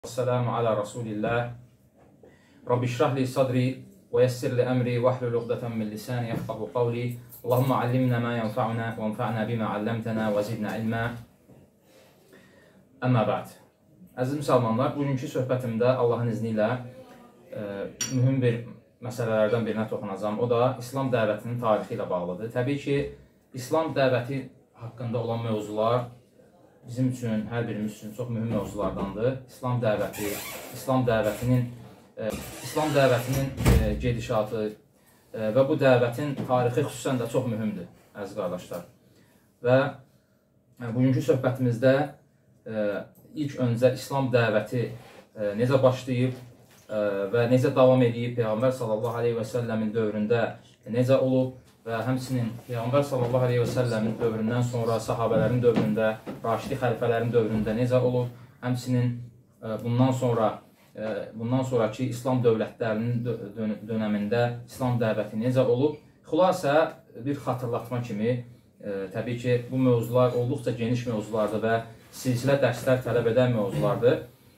Esselamu ala Resulillah. Rabbi şrah li sadri ve yessir li emri ve ahlul uqdatan min lisani yefqahu qavli. Allahumma allimna ma yanfa'una ve enfa'na bima allamtana ve zidna ilma. Amma ba'd. Əziz müsəlmanlar, bugünkü söhbətimdə Allahın izni ilə mühüm bir məsələlərdən birinə toxunacağam. O da İslam dəvətinin tarixi ilə bağlıdır. Təbii ki, İslam dəvəti haqqında olan mövzular bizim üçün, hər birimiz üçün çox mühüm mövzulardandır. İslam dəvətinin gedişatı və bu dəvətin tarixi xüsusən də çox mühümdür, əziz qardaşlar. Və bugünkü söhbətimizdə ilk öncə İslam dəvəti necə başlayıb və necə davam edib, Peyğəmbər sallallahu aleyhi və səlləmin dövründə necə olub və həmçinin Peyğəmbər sallallahu aleyhi və səlləmin dövründən sonra sahabələrin dövründə, Raşidi xəlifələrin dövründə necə olub, həmçinin bundan sonraki İslam dövlətlərinin dönəmində İslam dəvəti necə olub. Xülasə bir xatırlatma kimi, təbii ki, bu mövzular olduqca geniş mövzulardır və silsilə dərslər tələb edən mövzulardır.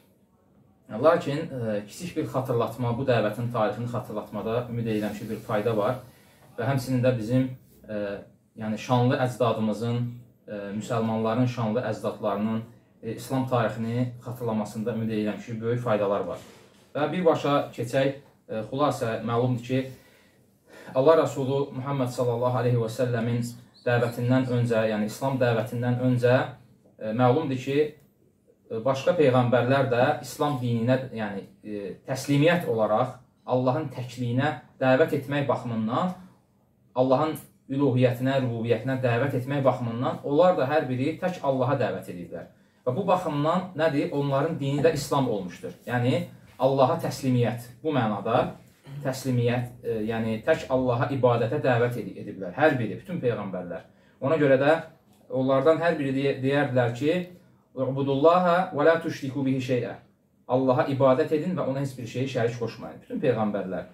Lakin kiçik bir xatırlatma, bu dəvətin tarixini xatırlatmada ümid edirəm ki, bir fayda var. Və həmçinin də bizim şanlı əcdadımızın, müsəlmanların şanlı əcdadlarının İslam tarixini xatırlamasında ümid edirəm ki, böyük faydalar var. Və birbaşa keçək, xülasə məlumdur ki, Allah Rəsulü Muhammed sallallahu aleyhi və səlləmin dəvətindən öncə, yəni İslam dəvətindən öncə məlumdur ki, başqa peyğəmbərlər də İslam dininə, yəni təslimiyyət olaraq Allahın təkliyinə dəvət etmək baxımından, Allahın üluhiyyətinə, rububiyyətinə dəvət etmək baxımından onlar da hər biri tək Allaha dəvət edirlər. Və bu baxımdan nədir? Onların dini də İslam olmuşdur. Yəni, Allaha təslimiyyət. Bu mənada təslimiyyət, yəni tək Allaha ibadətə dəvət ediblər. Hər biri, bütün peyğəmbərlər. Ona görə də onlardan hər biri deyərdilər ki, "U'budullaha və la tuşriku bihi şey'ə." Allaha ibadət edin və ona heç bir şeyi şərik qoşmayın. Bütün peyğəmbərlər.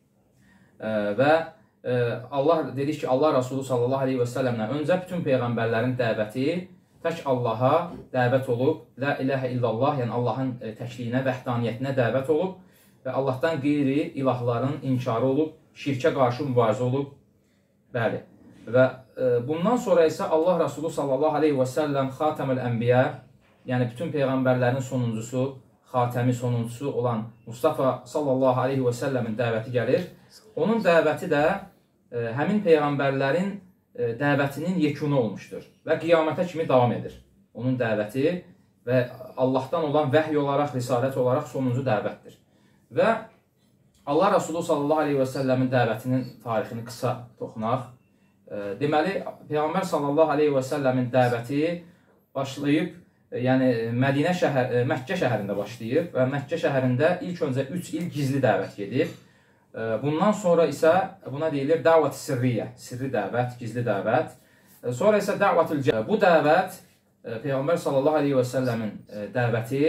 Və Allah dedik ki, Allah Rasulü sallallahu aleyhi və səlləmdən öncə bütün peyğəmbərlərin dəvəti tək Allaha dəvət olub, la ilahə illallah, yəni Allahın təkliyinə, vəhdaniyyətinə dəvət olub və Allahdan qeyri ilahların inkarı olub, şirkə qarşı mübarizə olub. Bəli. Və bundan sonra isə Allah Rasulü sallallahu aleyhi və səlləm xatəmül ənbiyə, yəni bütün peyğəmbərlərin sonuncusu, xatəmi sonuncusu olan Mustafa sallallahu aleyhi və səlləmin dəvəti gəlir. Onun dəvəti də həmin peyğəmbərlərin dəvətinin yekunu olmuşdur və qiyamətə kimi davam edir. Onun dəvəti və Allahdan olan vəhy olaraq, risalət olaraq sonuncu dəvətdir. Və Allah Rasulü sallallahu aleyhi və səlləmin dəvətinin tarixini qısa toxunaq. Deməli, Peyğəmbər sallallahu aleyhi və səlləmin dəvəti başlayıb, yəni Məkkə şəhərində başlayıb və Məkkə şəhərində ilk öncə 3 il gizli dəvət gedib. Bundan sonra isə buna deyilir dəvət-i sirriyyə, sirri dəvət, gizli dəvət. Sonra isə dəvət-ül cəhər. Bu dəvət, Peyğəmbər sallallahu aleyhi və səlləmin dəvəti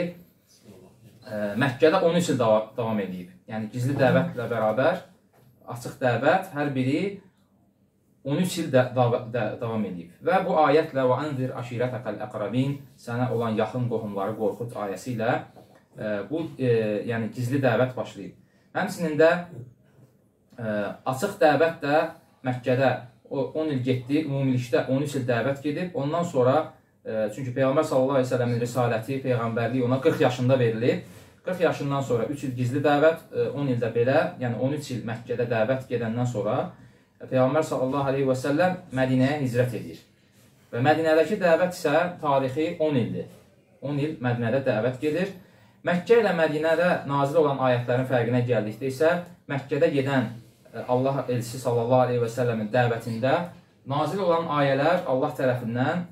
Məkkədə 13 il davam edib. Yəni gizli dəvətlə bərabər açıq dəvət hər biri 13 il davam edib. Və bu ayətlə və anzir aşirətəkəl əqrabin, sənə olan yaxın qohumları qorxut ayəsi ilə bu yəni gizli dəvət başlayıb. Həmçinin də açıq dəvət də Məkkədə 10 il getdi, ümumilikdə 13 il dəvət gedib. Ondan sonra, çünki Peyğəmbər sallallahu aleyhi ve səlləmin risaləti, peyğəmbərliyi ona 40 yaşında verilib. 40 yaşından sonra 3 il gizli dəvət, 10 ildə belə, yəni 13 il Məkkədə dəvət gedəndən sonra Peyğəmbər sallallahu aleyhi ve səlləm Mədinəyə hicrət edir. Və Mədinədəki dəvət isə tarixi 10 ildir. 10 il Mədinədə dəvət gedir. Məkkə ilə Mədinədə nazil olan ayətlərin fərqinə gəldikdə isə Məkkədə gedən Allah elçisi sallallahu aleyhi və səlləmin dəvətində nazil olan ayələr Allah tərəfindən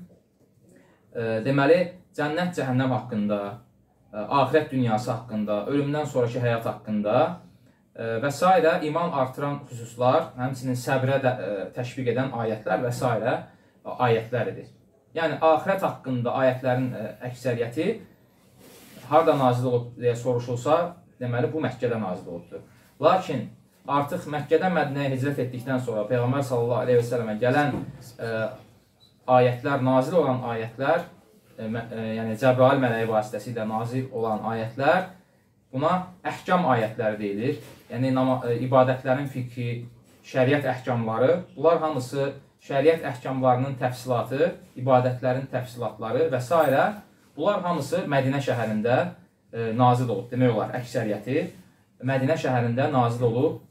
deməli cənnət, cəhənnəm haqqında, axirət dünyası haqqında, ölümdən sonraki həyat haqqında və s. iman artıran xüsuslar, həmçinin səbrə təşviq edən ayətlər və s. ayətlər edir. Yəni axirət haqqında ayətlərin əksəriyyəti harada nazil olub deyə soruşulsa, deməli bu Məkkədə nazil olubdur. Lakin artıq Məkkədən Mədinəyə hicrət etdikdən sonra Peyğəmbər sallallahu aleyhi və səlləmə gələn ayətlər, nazil olan ayətlər yəni Cəbrail mələyi vasitəsilə nazil olan ayətlər, buna əhkam ayətləri deyilir. Yəni ibadətlərin fiqhi, şəriət əhkamları, bunlar hamısı şəriət əhkamlarının təfsilatı, ibadətlərin təfsilatları və s. Bunlar hamısı Mədinə şəhərində nazil olub. Demək olar, əksəriyyəti Mədinə şəhərində nazil olub.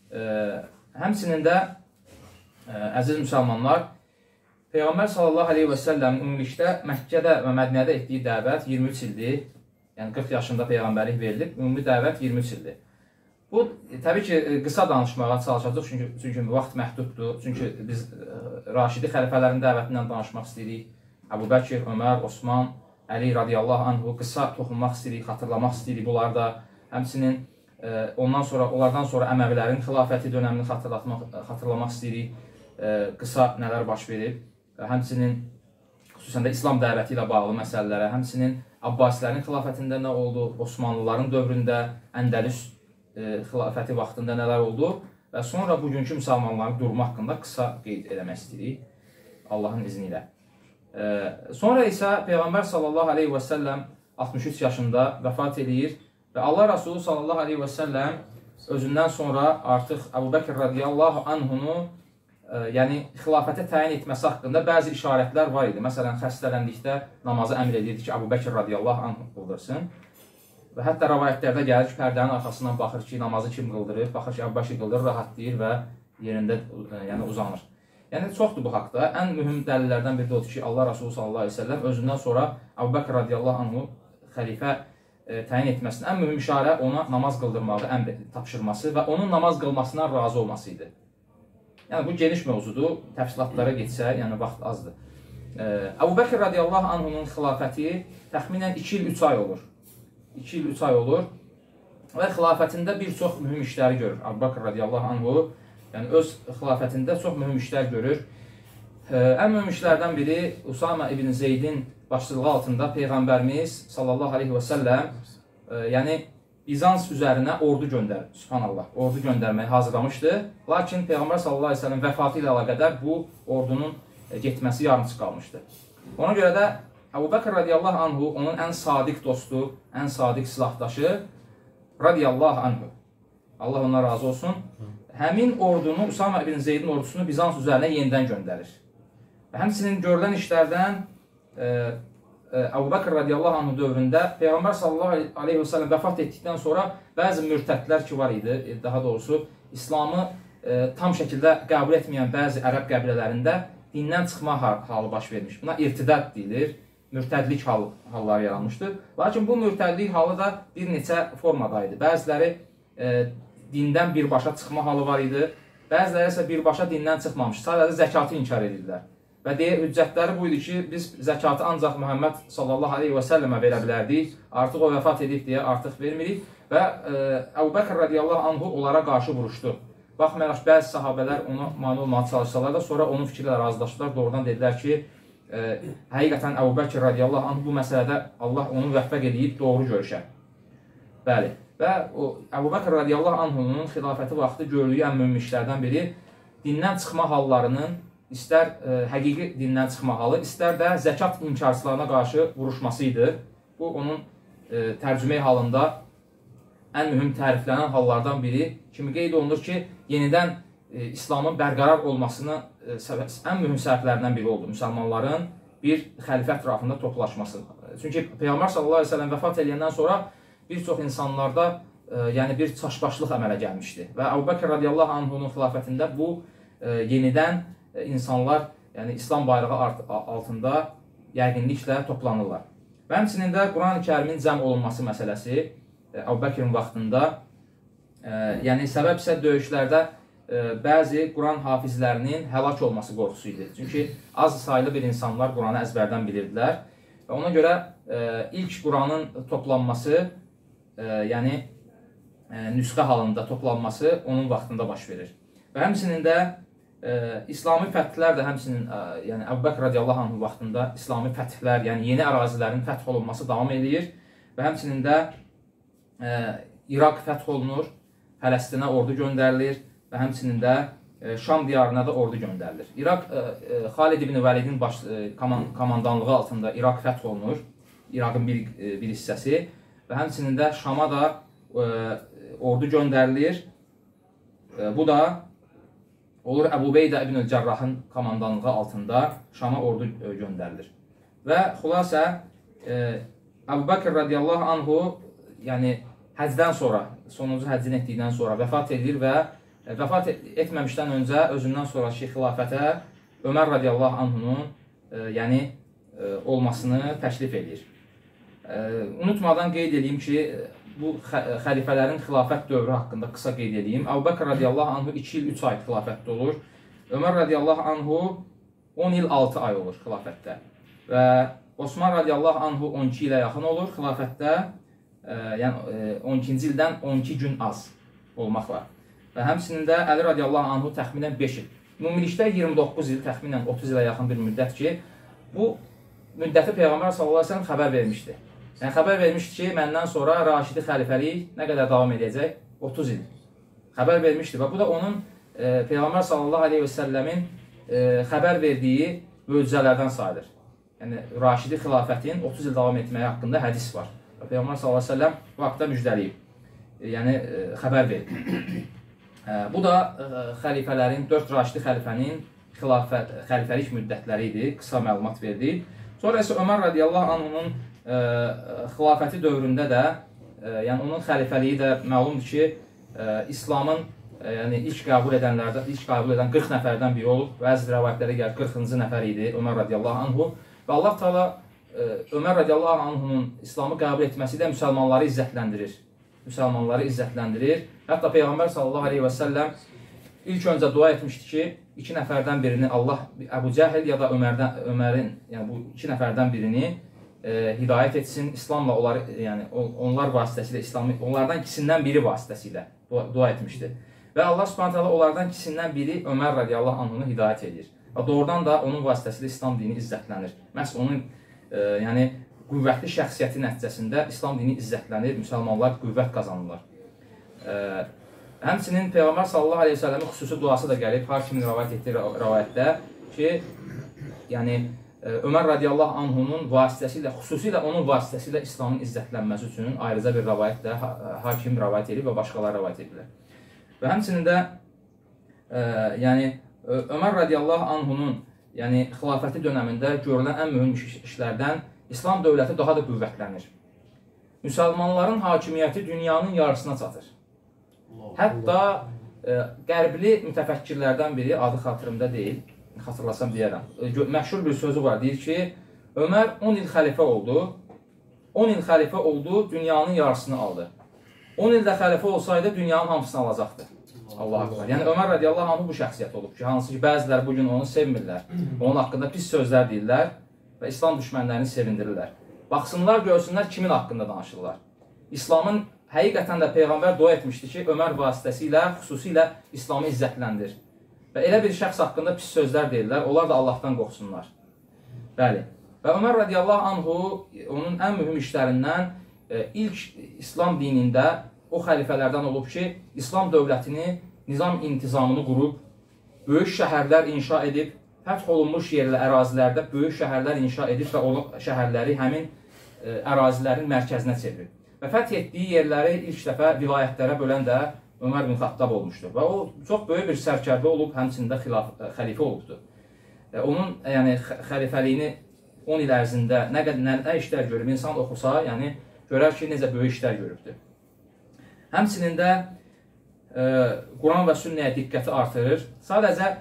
Həmçinin də, əziz müsəlmanlar, Peyğəmbər sallallahu aleyhi və səlləm ümumilikdə Məkkədə və Mədinədə etdiyi dəvət 23 ildir. Yəni 40 yaşında Peyğəmbərlik verilib, ümumi dəvət 23 ildir. Bu, təbii ki, qısa danışmağa çalışacaq, çünki vaxt məhduddur. Çünki biz Raşidi xəlifələrin dəvətindən danışmaq istəyirik. Əbu Bəkir, Ömər, Osman, Əli radiyallahu anhu qısa toxunmaq istəyirik, xatırlamaq istəyirik bunlarda. Həmçinin onlardan sonra Əməvilərin xilafəti dönəmini xatırlamaq istəyirik. Qısa nələr baş verib. Həmçinin xüsusən də İslam dəvəti ilə bağlı məsələlərə, həmçinin Abbasilərin xilafətində nə oldu, Osmanlıların dövründə, Əndəlüs xilafəti vaxtında nələr oldu və sonra bugünkü müsəlmanların durumu haqqında qısa qeyd eləmək istəyirik Allahın izni ilə. Sonra isə Peyğəmbər sallallahu aleyhi və səlləm 63 yaşında vəfat edir və Allah Rasulü sallallahu aleyhi və səlləm özündən sonra artıq Əbu Bəkir radiyallahu anhunu yəni xilafətə təyin etməsi haqqında bəzi işarətlər var idi. Məsələn, xəstələndikdə namazı əmr edirdi ki, Əbu Bəkir radiyallahu anh qıldırsın. Və hətta rəvayətlərdə gəlir ki, pərdənin arxasından baxır ki, namazı kim qıldırır, baxır ki, Əbu Bəkir qıldırır, rahatlayır və yerində uzanır. Yəni, çoxdur bu haqda. Ən mühüm dəlillərdən biri də odur ki, Allah Rasulü sallallahu aleyhi ve sellem özündən sonra Əbu Bəkir radiyallahu anhu xəlifə təyin etməsinin ən mühüm işarə ona namaz qıldırmağı tapşırması və onun namaz qılmasından razı olması idi. Yəni, bu geniş mövzudur. Təfsilatlara geçsə, yəni vaxt azdır. Əbu Bəkir radiyallahu anhunun xilafəti təxminən 2 il 3 ay olur. 2 il 3 ay olur və xilafətində bir çox mühüm işləri görür. Əbu Bəkir radiyallahu anhu yəni öz xilafətində çox mühüm işlər görür. Ən mühüm işlərdən biri Usama ibn Zeydin başçılığı altında Peyğəmbərimiz sallallahu aleyhi və səlləm yəni Bizans üzərinə ordu göndərir. Subhanallah, ordu göndərməyi hazırlamışdı. Lakin Peyğəmbər sallallahu aleyhi və səlləm vəfatı ilə əlaqədar bu ordunun getməsi yarımçıq qalmışdı. Ona görə də Əbu Bəkir radiyallahu anhu onun ən sadiq dostu, ən sadiq silahdaşı radiyallahu anhu. Allah ondan razı olsun. Həmin ordunu, Usama ibn Zeydin ordusunu Bizans üzərinə yenidən göndərir. Və həmçinin görülən işlərdən Əbu Bəkir radiyallahu anhu dövründə Peyğəmbər sallallahu aleyhi və səlləm vəfat etdikdən sonra bəzi mürtədlər ki var idi, daha doğrusu İslamı tam şəkildə qəbul etməyən bəzi ərəb qəbilələrində dindən çıxma halı baş vermiş. Buna irtidad deyilir, mürtədlik halları yaranmışdır. Lakin bu mürtədlik halı da bir neçə formadaydı. Bəziləri dindən birbaşa çıxma halı var idi, bəziləri isə birbaşa dindən çıxmamış, sadəcə zəkatı inkar edirlər. Və hüccətləri bu idi ki, biz zəkatı ancaq Muhammed sallallahu aleyhi və səlləmə verə bilərdik, artıq o vəfat edib deyə artıq vermirik və Əbu Bəkir radiyallahu anhu onlara qarşı vuruşdu. Baxmayaraq, bəzi sahabələr ona mane olmağa çalışsalar da, sonra onun fikirlə razılaşdılar, doğrudan dedilər ki, həqiqətən Əbu Bəkir radiyallahu anhu bu məsələdə Allah onu vəffəq edib doğru görüşər. Bəli, və Əbu Bəkir radiyallahu anhunun xilafəti vaxtı gördüyü ən mühüm işlərdən biri dindən çıxma hallarının istər həqiqi dindən çıxma halı, istər də zəkat inkarçılarına qarşı vuruşması idi. Bu, onun tərcüməyi halında ən mühüm təriflənən hallardan biri kimi qeyd olunur ki, yenidən İslamın bərqərar olmasının ən mühüm səbəblərindən biri oldu. Müsəlmanların bir xəlifə ətrafında toplaşması. Çünki Peyğəmbər sallallahu aleyhi ve sellem vəfat edəndən sonra bir çox insanlarda yəni bir çaşbaşlıq əmələ gəlmişdi. Və Əbu Bəkir radiyallahu anhunun xilafətində bu yenidən insanlar yəni İslam bayrağı altında yəqinliklə toplanırlar. Və həmçinin də Quran-ı Kərimin cəm olunması məsələsi Əbu Bəkirin vaxtında yəni səbəb isə döyüşlərdə bəzi Quran hafizlərinin həlak olması qorxusu idi. Çünki az sayılı bir insanlar Quranı əzbərdən bilirdilər. Və ona görə ilk Quranın toplanması, yəni nüsxə halında toplanması onun vaxtında baş verir. Və həmçinin də İslami fəthlər də həmçinin yəni Əbu Bəkir radiyallahu anh vaxtında İslami fəthlər, yəni yeni ərazilərin fəth olunması davam edir və həmçinin də İraq fəth olunur, Fələstinə ordu göndərilir və həmçinin də Şam diyarına da ordu göndərilir. İraq Xalid ibn Vəlidin komandanlığı altında İraq fəth olunur. İraqın bir hissəsi və həmçinin də Şama da ordu göndərilir. Bu da olur Əbu Beydə ibn Cərrahın komandanlığı altında Şama ordu göndərilir. Və xülasə Əbu Bəkr radiyallahu anhu yəni həcdən sonra, sonuncu həccini etdikdən sonra vəfat edir və vəfat etməmişdən öncə özündən sonraki xilafətə Ömər radiyallahu anhunun yəni olmasını təklif edir. Unutmadan qeyd edeyim ki, bu xəlifələrin xilafət dövrü haqqında qısa qeyd edeyim. Əbu Bəkr radiyallahu anhu 2 il 3 ay xilafətdə olur. Ömər radiyallahu anhu 10 il 6 ay olur xilafətdə. Və Osman radiyallahu anhu 12 ilə yaxın olur xilafətdə. Yəni 12-ci ildən 12 gün az olmaqla. Və həmçinin də Əli radiyallahu anhu təxminən 5 il. Ümumilikdə 29 il, təxminən 30 ilə yaxın bir müddət ki, bu müddəti Peyğəmbər sallallahu əleyhi və səlləm xəbər vermişdi. Yəni xəbər vermişdi ki, məndən sonra Raşidi xəlifəlik nə qədər davam edəcək? 30 il. Xəbər vermişdi və bu da onun Peyğəmbər sallallahu əleyhi və səlləmin xəbər verdiyi möcüzələrdən sayılır. Yəni Raşidi xilafətin 30 il davam etməyi haqqında hədis var. Peyğəmbər sallallahu əleyhi və səlləm bu haqda müjdəliyib. Yəni xəbər verir. Bu da xəlifələrin, 4 Raşidi xəlifənin xəlifəlik müddətləri idi. Qısa məlumat verdi. Sonra isə Ömər radiyallahu anhunun xilafəti dövründə də, yəni onun xəlifəliyi də məlumdur ki, İslamın yəni ilk qəbul edən 40 nəfərdən biri olub. Bəzi rəvayətlərə gəlir 40-cı nəfər idi Ömər radiyallahu anhu. Və Allah Teala Ömər radiyallahu anhunun İslamı qəbul etməsi də müsəlmanları izzətləndirir. Hətta Peyğəmbər sallallahu aleyhi və səlləm ilk öncə dua etmişdi ki, 2 nəfərdən birini Allah, Əbu Cəhil ya da Ömərin, yəni bu 2 nəfərdən birini hidayət etsin, İslamla onlar vasitəsilə, onlardan ikisindən biri vasitəsilə dua etmişdi. Və Allah subhanahu taala onlardan ikisindən biri Ömər radiyallahu anhunu hidayət edir. Və doğrudan da onun vasitəsilə İslam dini izzətlənir. Məhz onun qüvvətli şəxsiyyəti nəticəsində İslam dini izzətlənir, müsəlmanlar qüvvət qazanırlar. Həmçinin Peyğəmbər sallallahu aleyhi ve səlləmin xüsusi duası da gəlib, Hakimin rəvayət etdiyi rəvayətdə ki, yəni Ömər radiyallahu anhunun vasitəsilə, xüsusilə onun vasitəsilə İslamın izzətlənməsi üçün ayrıca bir rəvayət də Hakim rəvayət edib və başqaları rəvayət edirlər. Və həmçinin də yəni Ömər radiyallahu anhunun yəni xilafəti dönəmində görülən ən mühüm işlərdən İslam dövləti daha da qüvvətlənir. Müsəlmanların hakimiyyəti dünyanın yarısına çatır. Hətta qərbli mütəfəkkirlərdən biri, adı xatırımda deyil, xatırlasam deyərəm. Məşhur bir sözü var, deyir ki, Ömər 10 il xəlifə oldu, 10 il xəlifə oldu, dünyanın yarısını aldı. 10 ildə xəlifə olsaydı, dünyanın hamısını alacaqdı. Allah akbar. Yəni Ömər radiyallahu anhu bu şəxsiyyət olub ki, hansı ki, bəziləri bugün onu sevmirlər, onun haqqında pis sözlər deyirlər və İslam düşmənlərini sevindirirlər. Baxsınlar, görsünlər kimin haqqında danışırlar. İslamın həqiqətən də Peyğəmbər dua etmişdi ki, Ömər vasitəsilə, xüsusilə İslamı izzətləndir. Və elə bir şəxs haqqında pis sözlər deyirlər, onlar da Allahdan qorxsunlar. Bəli. Və Ömər radiyallahu anhu onun ən mühüm işlərindən ilk İslam dinində o xəlifələrdən olub ki, İslam dövlətini, nizam-intizamını qurub, böyük şəhərlər inşa edib, fəth olunmuş ərazilərdə böyük şəhərlər inşa edib və o şəhərləri həmin ərazilərin mərkəzinə çevirib. Və fəth etdiyi yerləri ilk dəfə vilayətlərə bölən də Ömər bin Xattab olmuşdur. Və o çox böyük bir sərkərdə olub, həmçində xəlifə olubdur. Onun xəlifəliyini 10 il ərzində nə işlər görüb, insan oxusa, görər ki, necə böyük işlər görübdür. Həmçinin də Quran və sünnəyə diqqəti artırır. Sadəcə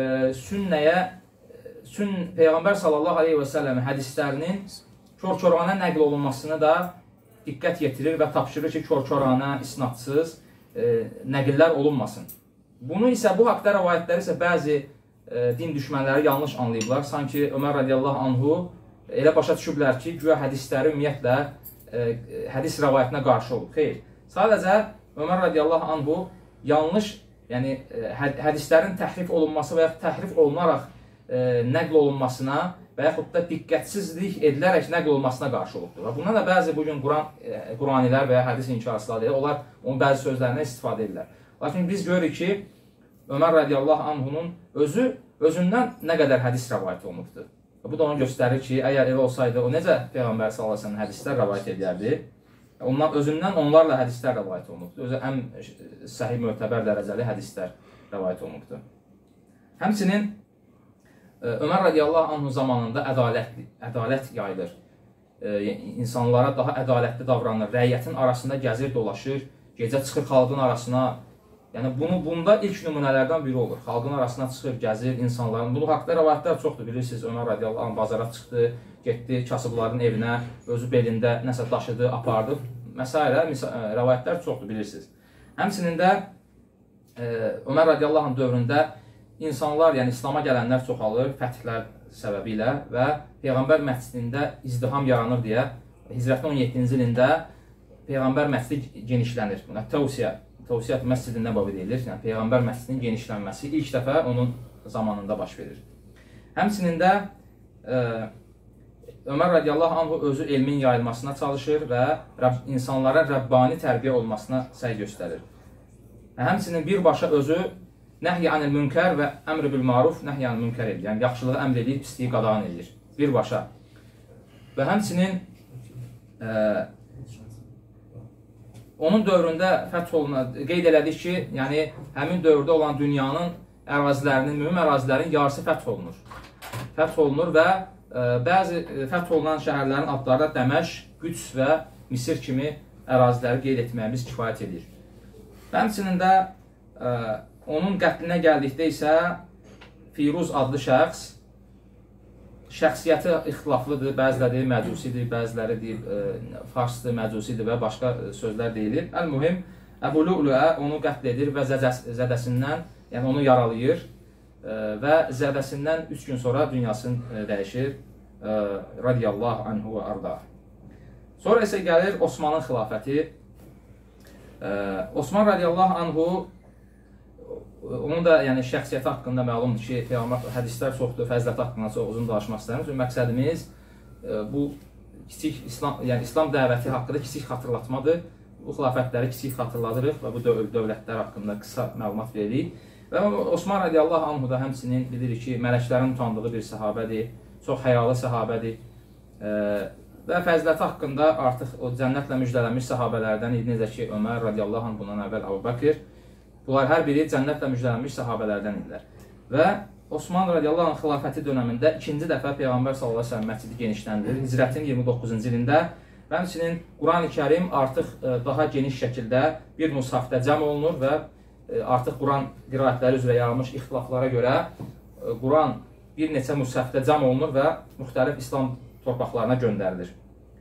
Peyğəmbər sallallahu aleyhi və səlləmin hədislərinin kör-körənə nəql olunmasını da diqqət yetirir və tapşırır ki, kör-körənə, isnadsız nəqillər olunmasın. Bunu isə, bu haqda rəvayətləri isə bəzi din düşmənləri yanlış anlayıblar. Sanki Ömər radiyallahu anhu elə başa düşüblər ki, güya hədisləri ümumiyyətlə hədis rəvayətinə qarşı olub. Xeyr. Sadəcə Ömər radiyallahu anhu yanlış, yəni hədislərin təhrif olunması və yaxud təhrif olunaraq nəql olunmasına və yaxud da diqqətsizlik edilərək nəql olunmasına qarşı olubdur. Və bundan da bəzi bugün Quranilər və ya hədis inkarçıları, onlar onun bəzi sözlərindən istifadə edirlər. Lakin biz görürük ki, Ömər radiyallahu anhunun özündən nə qədər hədis rəvayət olunubdur. Bu da onu göstərir ki, əgər elə olsaydı, o necə Peyğəmbər s.ə.v hədislər rəvayət edərdi? Özündən onlarla hədislər rəvayət olunubdur. Özü ən səhih mötəbər dərəcəli hədislər rəvayət olunubdur. Həmçinin Ömər radiyallahu anhun zamanında ədalət yayılır. İnsanlara daha ədalətli davranır. Rəiyyətin arasında gəzir, dolaşır, gecə çıxır xalqın arasına. Yəni, bunda ilk nümunələrdən biri olur. Xalqın arasına çıxır, gəzir, insanların. Bunun haqda rəvayətlər çoxdur. Bilirsiniz, Ömər radiyallahu anh bazara çıxdı, getdi kasıbların evinə, özü belində nəsə daşıdı, apardı. Məsələ, rəvayətlər çoxdur, bilirsiniz. Həmçinin də Ömər radiyallahu anh dövründə insanlar, yəni İslama gələnlər çoxalır, fəthlər səbəbilə və Peyğəmbər məscidində izdiham yaranır deyə Hicrətin 17-ci ilində Peyğəmbər məscidi genişlənir. Buna Təvsiyyət məscidindən bəb edilir. Yəni, Peyğəmbər məscidinin genişlənməsi ilk dəfə onun zamanında baş verir. Həmçinin də Ömər radiyallahu anh özü elmin yayılmasına çalışır və insanlara Rəbbani tərbiyə olmasına səy göstərir. Həmçinin birbaşa özü nəhy anil münkər və əmr bil maruf, nəhy anil münkər edir. Yəni, yaxşılığı əmr edir, pisliyi qadağan edir. Birbaşa. Və həmçinin onun dövründə fəth olunan, qeyd elədik ki, yəni həmin dövrdə olan dünyanın ərazilərinin, mühüm ərazilərin yarısı fəth olunur. Fəth olunur və bəzi fəth olunan şəhərlərin adları da Dəməşq, Qüds və Misir kimi əraziləri qeyd etməyimiz kifayət edir. Həmçinin də onun qətlinə gəldikdə isə Firuz adlı şəxs, şəxsiyyəti ixtilaflıdır, bəziləri məcusidir, bəziləri farsdır, məcusidir və başqa sözlər deyilir. Əl-mühim, Əbu Lu'lu'ə onu qətl edir və zədəsindən, yəni onu yaralayır və zədəsindən 3 gün sonra dünyasını dəyişir, radiyallahu anhu və arda. Sonra isə gəlir Osmanın xilafəti. Osman radiyallahu anhu, onun da yəni, şəxsiyyəti haqqında məlumdur ki, hədislər çoxdur, fəziləti haqqında çox uzun danışmaq istəyirəm. Çünki məqsədimiz bu kiçik İslam dəvəti haqqında kiçik xatırlatmadır. Bu xilafətləri kiçik xatırladırıq və bu dövlətlər haqqında qısa məlumat veririk. Və Osman radiyallahu anhu da həmçinin bilirik ki, mələklərin utandığı bir səhabədir, çox həyalı səhabədir və fəziləti haqqında artıq o cənnətlə müjdələnmiş səhabələrdən idi, necə ki, Ömər radiyallahu anh, bundan əvvəl Əbu Bəkir. Bunlar hər biri cənnətlə müjdələnmiş səhabələrdən idilər. Və Osman radiyallahu anh xilafəti dönəmində ikinci dəfə Peyğəmbər s.ə.v məscidi genişləndirir. Hicrətin 29-cu ilində və həmçinin Quran-ı Kərim artıq daha geniş şəkildə bir mushafda cəm olunur və artıq Quran qiraətləri üzrə yaranmış ixtilaflara görə Quran bir neçə mushafda cəm olunur və müxtəlif İslam torpaqlarına göndərilir.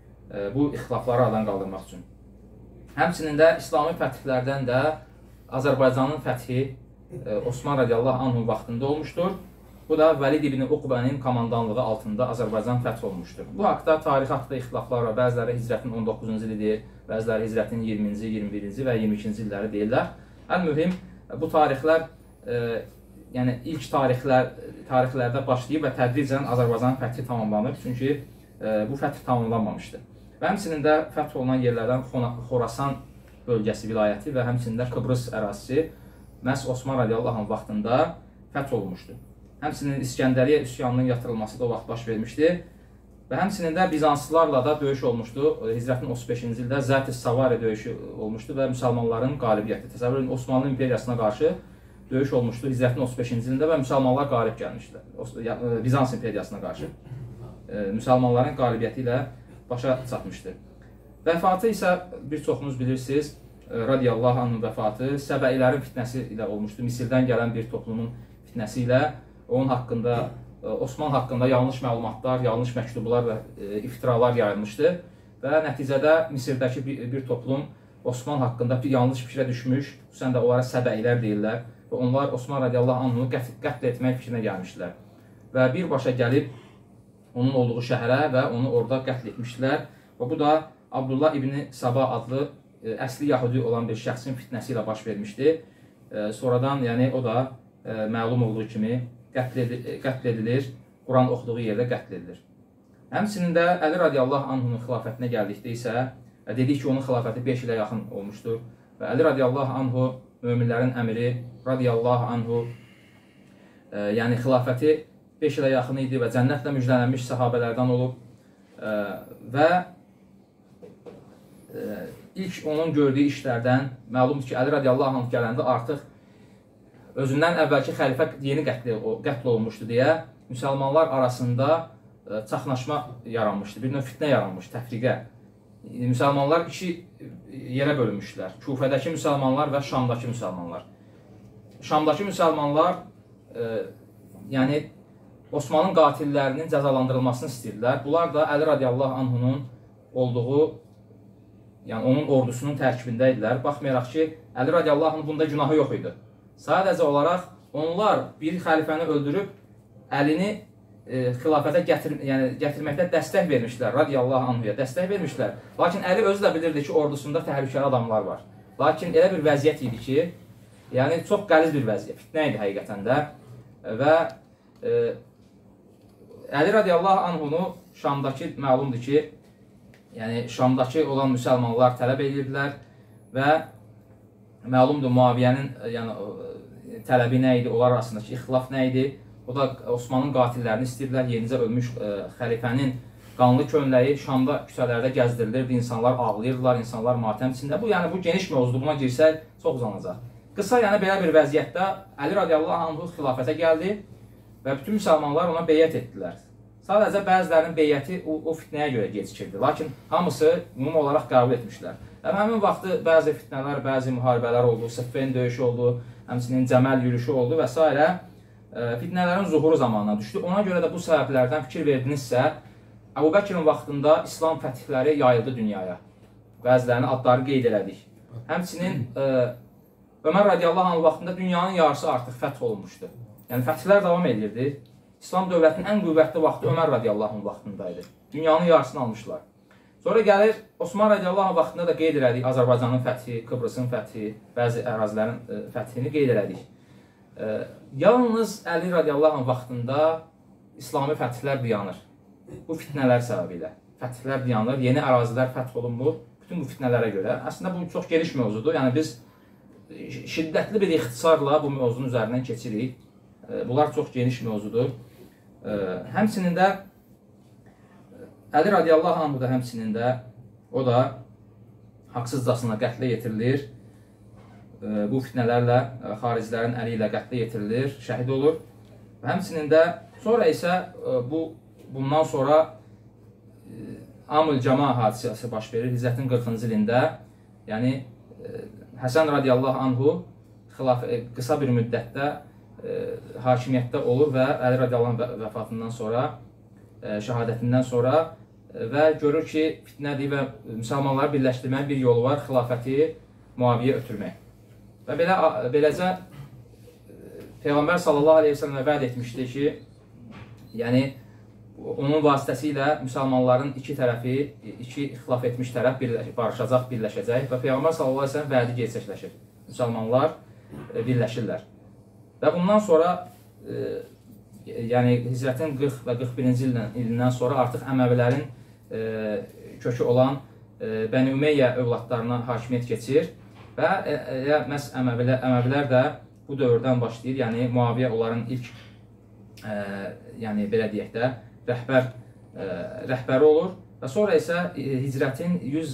Bu ixtilafları aradan qaldırmaq üçün. Həmçinin də İslami fəthlərdən də Azərbaycanın fəthi Osman radiyallahu anhun vaxtında olmuşdur. Bu da Vəlid ibn Uqbənin komandanlığı altında Azərbaycan fəth olmuşdur. Bu haqda tarix haqda ixtilaflar var. Bəziləri Hicrətin 19-cu ili deyir, bəziləri Hicrətin 20-ci, 21-ci və 22-ci illəri deyirlər. Ən-mühim, bu tarixlər yəni ilk tarixlərdə başlayıb və tədricən Azərbaycanın fəthi tamamlanıb. Çünki bu fəth tamamlanmamışdır. Və həmçinin də fəth olunan yerlərdən Xorasan bölgəsi, vilayəti və həmçinin də Kıbrıs ərazisi məhz Osman radiyallahu anh vaxtında fəth olmuşdur. Həmçinin İskəndəriyyə üsyanının yatırılması da o vaxt baş vermişdi. Və həmçinin də Bizanslılarla da döyüş olmuşdu. Hicrətin 35-ci ildə Zət-i Savari döyüşü olmuşdu və müsəlmanların qalibiyyəti. Təsəvvür edin, Osmanlı imperiyasına qarşı döyüş olmuşdu Hicrətin 35-ci ilində və müsəlmanlar qalib gəlmişdilər. Bizans imperiyasına qarşı. Müsəlmanların qalibiyyəti ilə başa çatmışdı. Vəfatı isə bir çoxunuz bilirsiniz, radiyallahu anhın vəfatı Səbəilərin fitnəsi ilə olmuşdu. Misirdən gələn bir toplumun fitnəsi ilə onun haqqında, Osman haqqında yanlış məlumatlar, yanlış məktublar və iftiralar yayılmışdı. Və nəticədə Misirdəki bir toplum Osman haqqında bir yanlış fikrə düşmüş, xüsusən də onlara Səbəilər deyirlər və onlar Osman radiyallahu anhını qətl etmək fikrinə gəlmişdilər. Və birbaşa gəlib onun olduğu şəhərə və onu orada qətl etmişdilər və bu da Abdullah ibn Saba adlı əsli Yahudi olan bir şəxsin fitnəsi ilə baş vermişdi. Sonradan yəni o da məlum olduğu kimi qətl edilir, Quran oxuduğu yerdə qətl edilir. Həmçinin də Əli radiyallahu anhunun xilafətinə gəldikdə isə dedik ki, onun xilafəti 5 ilə yaxın olmuşdur və Əli radiyallahu anhu möminlərin əmiri radiyallahu anhu, yəni xilafəti 5 ilə yaxın idi və cənnətlə müjdələnmiş səhabələrdən olub və ilk onun gördüyü işlərdən məlumdur ki, Əli radiyallahu anh gələndə artıq özündən əvvəlki xəlifə yeni qətl olunmuşdu deyə müsəlmanlar arasında çaxnaşma yaranmışdı, bir növ fitnə yaranmışdı, təfriqə. Müsəlmanlar iki yerə bölünmüşdülər. Kufədəki müsəlmanlar və Şamdakı müsəlmanlar. Şamdakı müsəlmanlar yəni Osmanın qatillərinin cəzalandırılmasını istəyirdilər. Bunlar da Əli radiyallahu anhunun olduğu, yəni onun ordusunun tərkibində idilər. Baxmayaraq ki, Əli radiyallahu anhun bunda günahı yox idi. Sadəcə olaraq onlar bir xəlifəni öldürüb Əlini xilafətə gətirməkdə dəstək vermişlər, radiyallahu anhuya dəstək vermişlər. Lakin Əli özü də bilirdi ki, ordusunda təhlükəli adamlar var. Lakin elə bir vəziyyət idi ki, yəni çox qəliz bir vəziyyət, fitnə idi həqiqətən də. Və Əli radiyallahu anhunu Şamdakı, məlumdur ki, yəni Şamdakı olan müsəlmanlar tələb edirdilər və məlumdur Muaviyyənin tələbi nə idi, onlar arasındakı ixtilaf nə idi? O da Osmanın qatillərini istəyirlər, yenicə ölmüş xəlifənin qanlı könləyi Şamda küçələrdə gəzdirilirdi, insanlar ağlayırdılar, insanlar matəm içində. Bu geniş mövzudur, buna girsək çox uzanacaq. Qısa, belə bir vəziyyətdə Əli radiyallahu anhu xilafətə gəldi və bütün müsəlmanlar ona beyyət etdilər. Sadəcə bəzilərinin beyyəti o fitnəyə görə gecikirdi, lakin hamısı ümumi olaraq qəbul etmişlər. Həmin vaxtı bəzi fitnələr, bəzi müharibələr oldu, Siffin döyüşü oldu, həmçinin Cəməl yürüşü oldu və s. Fitnələrin zuhuru zamanına düşdü. Ona görə də bu səbəblərdən fikir verdinizsə, Əbu Bəkirin vaxtında İslam fətihləri yayıldı dünyaya. Bəzilərinin adları qeyd elədik. Həmçinin Ömər radiyallahu anh vaxtında dünyanın yarısı artıq fəth olunmuşdu. Yəni fətihlər davam edirdi. İslam dövlətinin ən qüvvətli vaxtı Ömər radiyallahu anh vaxtındaydı. Dünyanın yarısını almışlar. Sonra gəlir Osman radiyallahu anh vaxtında da qeyd elədik Azərbaycanın fəthi, Kıbrısın fəthi, bəzi ərazilərin fəthini qeyd elədik. Yalnız Əli radiyallahu anh vaxtında İslami fətihlər dayanır. Bu fitnələr səbəbilə. Fətihlər dayanır, yeni ərazilər fəth olunmur. Bütün bu fitnələrə görə. Əslində bu çox geniş mövzudur. Yəni biz şiddətli bir ixtisarla bu mövzunun üzərindən keçirik. Bunlar çox geniş mövzudur. Həmçinin də Əli radiyallahu anh da həmçinin də o da haqsızcasına qətlə yetirilir. Bu fitnələrlə xaricilərin əli ilə qətlə yetirilir, şəhid olur. Və həmçinin də sonra isə bundan sonra Amül Cəma hadisəsi baş verir Hicrətin 40-cı ilində. Yəni Həsən radiyallahu anhu qısa bir müddətdə hakimiyyətdə olur və Əli radiyallahu anh vəfatından sonra, şəhadətindən sonra və görür ki, fitnədir və müsəlmanları birləşdirməyin bir yolu var, xilafəti Muaviyyə ötürmək. Və beləcə Peyğəmbər sallallahu aleyhi ve sellemə vəd etmişdi ki, yəni onun vasitəsilə müsəlmanların iki tərəfi, iki ixtilaf etmiş tərəf barışacaq, birləşəcək və Peyğəmbər sallallahu aleyhi ve sellem vədi gerçəkləşir. Müsəlmanlar birləşirlər. Və bundan sonra, yəni Hicrətin 40 və 41-ci ilindən sonra artıq Əməvilərin kökü olan Bəni Ümeyyə övladlarına hakimiyyət keçir. Və məhz Əməvilər də bu dövrdən başlayır, yəni Muaviyyə onların ilk, yəni belə deyək də, rəhbəri olur. Və sonra isə Hicrətin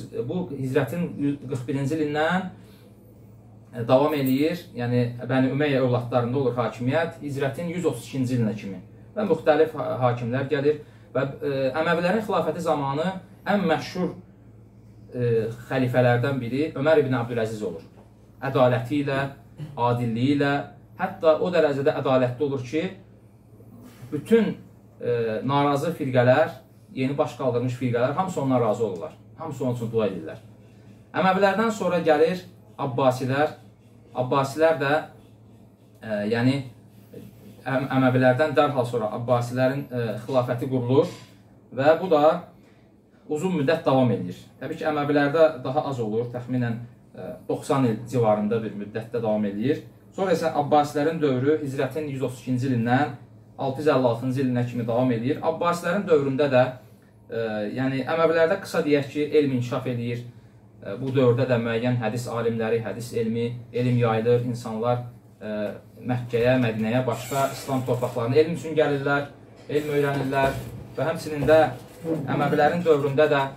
41-ci ilindən davam edir, yəni Bəni Ümeyyə övladlarında olur hakimiyyət, Hicrətin 132-ci ilinə kimi. Və müxtəlif hakimlər gəlir və Əməvilərin xilafəti zamanı ən məşhur xəlifələrdən biri Ömər ibn Abdüləziz olur. Ədaləti ilə, adilliyi ilə, hətta o dərəcədə ədalətli olur ki, bütün narazı firqələr, yeni baş qaldırmış firqələr, hamısı ondan razı olurlar. Hamısı onun üçün dua edirlər. Əməvilərdən sonra gəlir Abbasilər. Abbasilər də, yəni Əməvilərdən dərhal sonra Abbasilərin xilafəti qurulur və bu da uzun müddət davam edir. Təbii ki, Əməvilərdə daha az olur, təxminən 90 il civarında bir müddətdə davam edir. Sonra isə Abbasilərin dövrü Hicrətin 132-ci ilindən 656-cı ilinə kimi davam edir. Abbasilərin dövründə də, yəni Əməvilərdə qısa deyək ki, elm inkişaf edir, Bu dövrdə də müəyyən hədis alimləri, hədis elm yayılır, insanlar Məkkəyə, Mədinəyə, başqa İslam torpaqlarına elm üçün gəlirlər, elm öyrənirlər və həmçinin də Əməvilərin dövründə də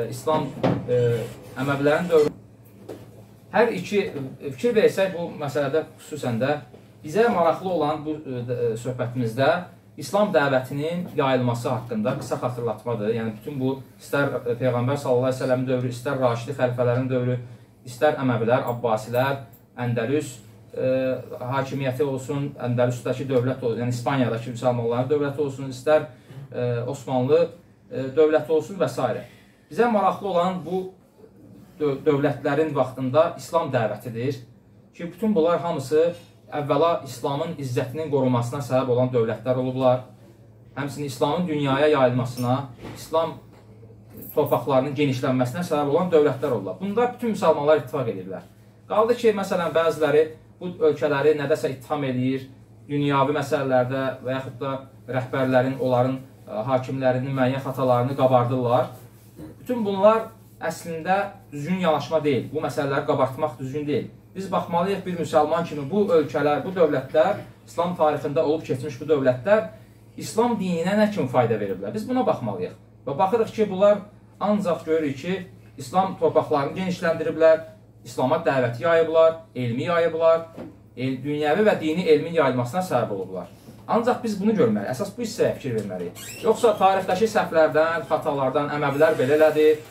Əməvilərin dövründə hər iki fikir versək bu məsələdə xüsusən də bizə maraqlı olan bu söhbətimizdə İslam dəvətinin yayılması haqqında qısa xatırlatmadır. Yəni bütün bu istər Peyğəmbər sallallahu əleyhi və səlləmin dövrü, istər Raşidi xəlifələrin dövrü, istər Əməvilər, Abbasilər, Əndəlüs hakimiyyəti olsun, Əndəlüsdəki dövlət olsun, yəni İspaniyadakı müsəlmanların dövləti olsun, istər Osmanlı dövləti olsun və s. Bizə maraqlı olan bu dövlətlərin vaxtında İslam dəvətidir ki, bütün bunlar hamısı əvvəla İslamın izzətinin qorunmasına səbəb olan dövlətlər olublar. Həmçinin İslamın dünyaya yayılmasına, İslam torpaqlarının genişlənməsinə səbəb olan dövlətlər olublar. Bunda bütün müsəlmanlar ittifaq edirlər. Qaldı ki, məsələn, bəziləri bu ölkələri nədəsə ittiham edir, dünyavi məsələlərdə və yaxud da rəhbərlərin, onların hakimlərinin müəyyən xatalarını qabardırlar. Bütün bunlar əslində düzgün yanaşma deyil. Bu məsələləri qabartmaq düzgün deyil. Biz baxmalıyıq bir müsəlman kimi bu ölkələr, bu dövlətlər, İslam tarixində olub keçmiş bu dövlətlər İslam dininə nə kimi fayda veriblər? Biz buna baxmalıyıq. Və baxırıq ki, bunlar ancaq görürük ki, İslam torpaqlarını genişləndiriblər, İslama dəvəti yayıblar, elmi yayıblar, dünyəvi və dini elmin yayılmasına səbəb olublar. Ancaq biz bunu görməliyik, əsas bu hissəyə fikir verməliyik. Yoxsa tarixdəki səhvlərdən, xatalardan Əməvilər belə elədir,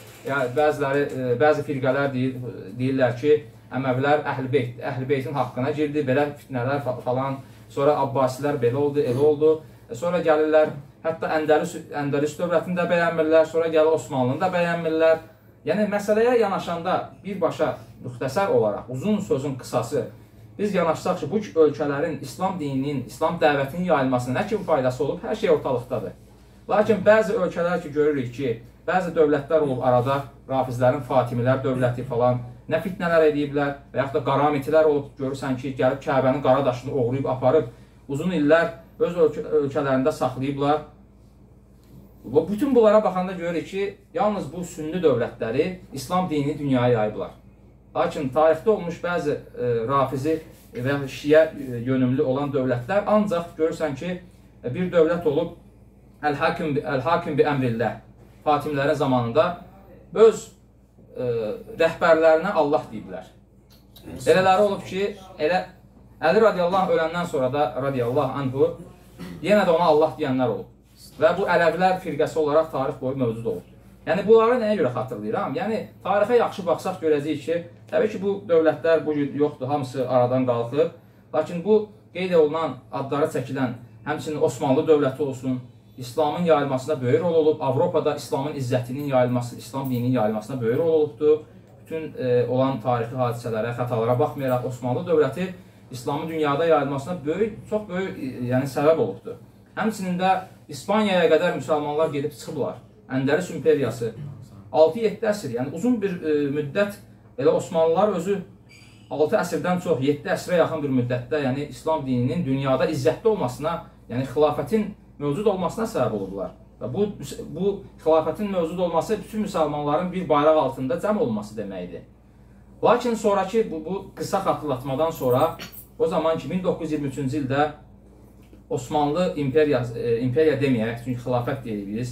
bəzi firqələr deyirlər ki, Əməvilər Əhl-i Beytin haqqına girdi, belə fitnələr falan, sonra Abbasilər belə oldu, elə oldu. Sonra gəlirlər, hətta Əndəlüs dövlətini də bəyənmirlər, sonra gəlir Osmanlını da bəyənmirlər. Yəni, məsələyə yanaşanda birbaşa müxtəsər olaraq, uzun sözün qısası, biz yanaşsaq ki, bu ölkələrin İslam dininin, İslam dəvətinin yayılmasına nə kimi faydası olub, hər şey ortalıqdadır. Lakin bəzi ölkələr ki, görürük ki, bəzi dövlətlər olub arada, Rafizlərin Fatimilər dövləti falan, nə fitnələr ediblər və yaxud da qaramitilər olub, görürsən ki, gəlib Kəbənin qara daşını oğruyub, aparıb, uzun illər öz ölkələrində saxlayıblar. Bütün bunlara baxanda görürük ki, yalnız bu sünni dövlətləri İslam dinini dünyaya yayıblar. Lakin tarixdə olmuş bəzi Rafizi və Şiə yönümlü olan dövlətlər ancaq görürsən ki, bir dövlət olub Əl-Hakim bi əmrilləh, Fatimlərin zamanında öz rəhbərlərinə Allah deyiblər. Elələri olub ki, Əli radiyallahu öləndən sonra da radiyallahu anhu yenə də ona Allah deyənlər olub. Və bu Ələvilər firqəsi olaraq tarix boyu mövcud olub. Yəni, bunları nəyə görə xatırlayıram? Yəni, tarixə yaxşı baxsaq görəcəyik ki, təbii ki, bu dövlətlər bu gün yoxdur, hamısı aradan qalxıb. Lakin bu qeyd olunan, adları çəkilən, həmçinin Osmanlı dövləti olsun, İslamın yayılmasına böyük rol olub. Avropada İslamın izzətinin yayılması, İslam dininin yayılmasına böyük rol olubdur. Bütün olan tarixi hadisələrə, xətalara baxmayaraq Osmanlı dövləti İslamın dünyada yayılmasına çox böyük səbəb olubdur. Həmçinin də İspaniyaya qədər müsəlmanlar gedib çıxıblar. Əndəlüs imperiyası 6-7 əsr, yəni uzun bir müddət elə Osmanlılar özü 6 əsrdən çox, 7 əsrə yaxın bir müddətdə yəni İslam dininin dünyada izzətli olmasına, yəni xilafətin mövcud olmasına səbəb olublar. Və bu xilafətin mövcud olması bütün müsəlmanların bir bayraq altında cəm olması deməkdir. Lakin sonraki bu qısa xatırlatmadan sonra o zaman ki 1923-cü ildə Osmanlı imperiya deməyək, çünki xilafət deyirik biz.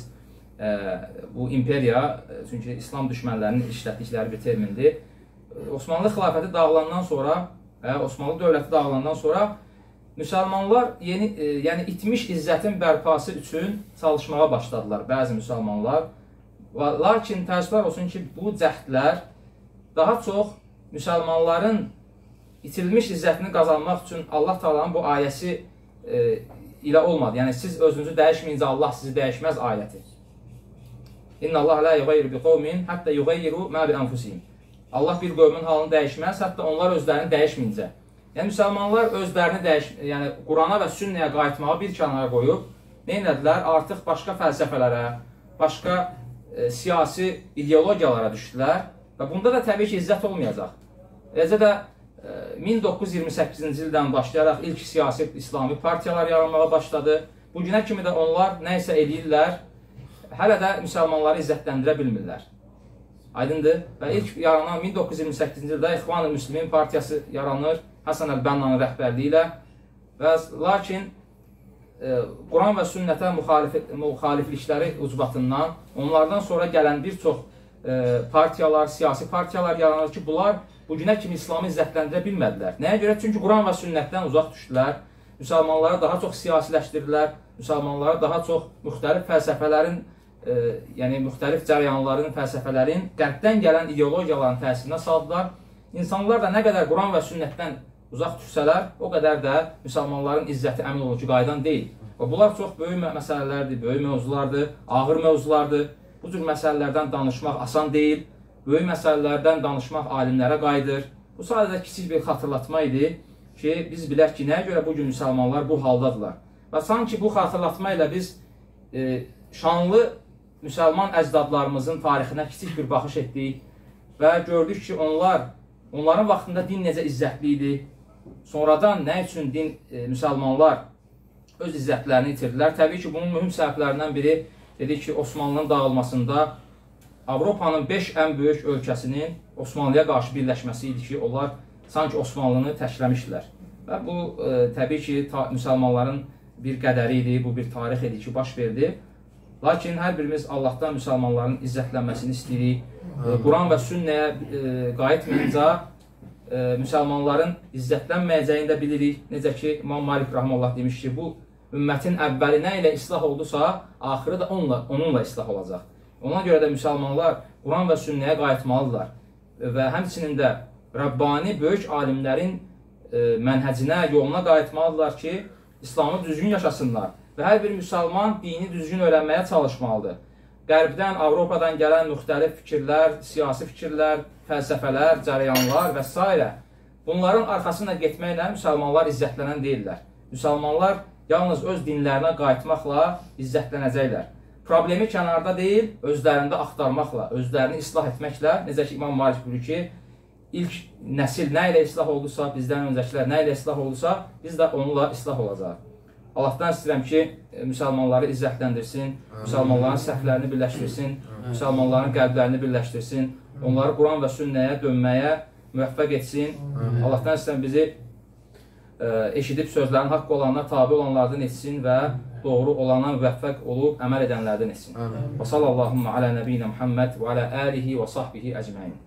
Bu imperiya, çünki İslam düşmənlərinin işlətdikləri bir termindir. Osmanlı xilafəti dağılandan sonra, Osmanlı dövləti dağılandan sonra müsəlmanlar yəni itmiş izzətin bərpası üçün çalışmağa başladılar bəzi müsəlmanlar. Lakin təəssüflər olsun ki, bu cəhdlər daha çox müsəlmanların itirilmiş izzətini qazanmaq üçün Allah Taala'nın bu ayəsi ilə olmadı. Yəni siz özünüzü dəyişməyincə Allah sizi dəyişməz ayəti. İnna Allah la yughayyiru bi qawmin hatta yughayyiru ma bi anfusihim. Allah bir qövmün halını dəyişməz, hətta onlar özlərini dəyişməyincə. Yəni müsəlmanlar özlərini yəni Qurana və sünnəyə qayıtmağı bir kənara qoyub, nə etdilər? Artıq başqa fəlsəfələrə, başqa siyasi ideologiyalara düşdülər və bunda da təbii ki, izzət olmayacaq. Eləcə də 1928-ci ildən başlayaraq ilk siyasi İslami partiyalar yaranmağa başladı. Bu günə kimi də onlar nə isə edirlər, hələ də müsəlmanları izzətləndirə bilmirlər. Aydındır. Və ilk yaranan 1928-ci ildə İxvan-ı Müslimin partiyası yaranır Həsən Əl-Bənnanın rəhbərliyi ilə. Lakin Quran və sünnətə müxaliflikləri ucbatından onlardan sonra gələn bir çox partiyalar, siyasi partiyalar yaranır ki, bunlar bugünə kimi İslamı izzətləndirə bilmədilər. Nəyə görə? Çünki Quran və sünnətdən uzaq düşdülər. Müsəlmanları daha çox siyasiləşdirdilər. Müsəlmanları daha çox müxtəlif fəlsəfələrin, yəni müxtəlif cərəyanların, fəlsəfələrin qərbdən gələn ideologiyaların təsirinə saldılar. İnsanlar da nə qədər Quran və sünnətdən uzaq düşsələr, o qədər də müsəlmanların izzəti əmin olun ki, qaydan deyil. Və bunlar çox böyük məsələlərdir, böyük mövzulardır, ağır mövzulardır. Bu cür məsələlərdən danışmaq asan deyil. Böyük məsələlərdən danışmaq alimlərə qayıdır. Bu sadəcə kiçik bir xatırlatma idi ki, biz bilək ki, nəyə görə bugün müsəlmanlar bu haldadırlar. Və sanki bu xatırlatma ilə biz şanlı müsəlman əcdadlarımızın tarixinə kiçik bir baxış etdik və gördük ki, onların vaxtında din necə izzətli idi. Sonradan nə üçün müsəlmanlar öz izzətlərini itirdilər? Təbii ki, bunun mühüm səbəblərindən biri dedik ki, Osmanlının dağılmasında Avropanın 5 ən böyük ölkəsinin Osmanlıya qarşı birləşməsi idi ki, onlar sanki Osmanlını təkləmişdilər. Və bu, təbii ki, müsəlmanların bir qədəri idi, bu bir tarix idi ki, baş verdi. Lakin hər birimiz Allahdan müsəlmanların izzətlənməsini istəyirik. Quran və sünnəyə qayıtmayınca müsəlmanların izzətlənməyəcəyini də bilirik. Necə ki, İmam Malik Rahmanullah demiş ki, bu ümmətin əvvəli nə ilə islah oldusa, axırı da onunla islah olacaq. Ona görə də müsəlmanlar Quran və sünnəyə qayıtmalıdırlar. Və həmçinin də Rəbbani böyük alimlərin mənhəcinə, yoluna qayıtmalıdırlar ki, İslamı düzgün yaşasınlar. Və hər bir müsəlman dini düzgün öyrənməyə çalışmalıdır. Qərbdən, Avropadan gələn müxtəlif fikirlər, siyasi fikirlər, fəlsəfələr, cərəyanlar və s. Bunların arxasında getməklə müsəlmanlar izzətlənən deyirlər. Müsəlmanlar yalnız öz dinlərinə qayıtmaqla izzətlənəcəklər. Problemi kənarda deyil, özlərində axtarmaqla, özlərini islah etməklə, necə ki, İmam Malik buyurur ki, ilk nəsil nə ilə islah oldusa, bizdən öncəkilər nə ilə islah oldusa, biz də onunla islah olacaq. Allahdan istəyirəm ki, müsəlmanları izzətləndirsin, müsəlmanların səhvlərini birləşdirsin, müsəlmanların qəlblərini birləşdirsin, onları Quran və sünnəyə dönməyə müvəffəq etsin. Allahdan istəyirəm bizi eşidib sözlərin haqq olanlar, tabi olanlardan etsin və doğru olana müvəffəq olub əməl edənlərdən etsin. Və sallallahu alə nəbiyyina Muhammed və alə əlihi və sahbihi əcməin.